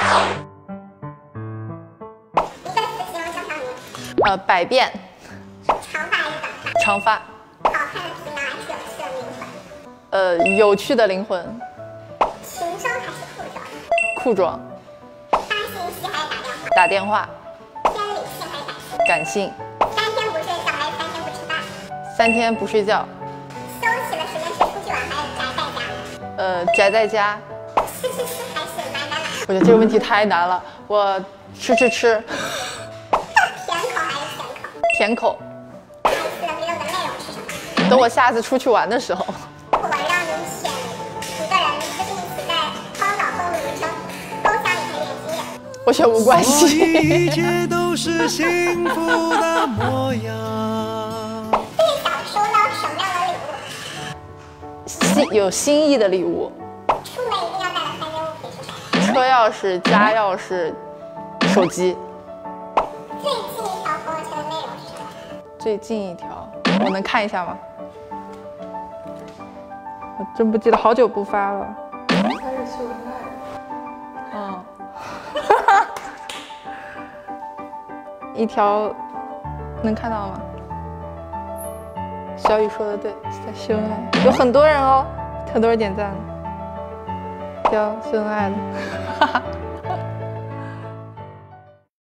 百变。长发。 好看的皮囊还是有趣的灵魂？ 有趣的灵魂。 情商还是裤装？ 裤装。 发信息还是打电话？ 打电话。 偏理性还是感性？ 感性。 3天不睡觉还是3天不吃饭 ？3天不睡觉。 休息的时间是出去玩还是宅在家。 吃还是买？ 我觉得这个问题太难了，我吃。甜口还是咸口？ 甜口。 这次的 vlog 的内容是什么？ 等我下次出去玩的时候。 如果让你选一个人，就是一起在荒岛共度余生，共享你的经验， 我选无关系。 一切都是幸福的模样。 最想收到什么样的礼物？ 有心意的礼物。 出门一定要带的3件物品是什么？ 车钥匙、家钥匙、手机。 最近一条朋友圈的内容是什么？ 最近一条，我能看一下吗？我真不记得，好久不发了。 开始秀恩爱。 嗯。一条，能看到吗？小雨说的对，在秀恩爱，有很多人哦，很多人点赞，要秀恩爱的，哈哈。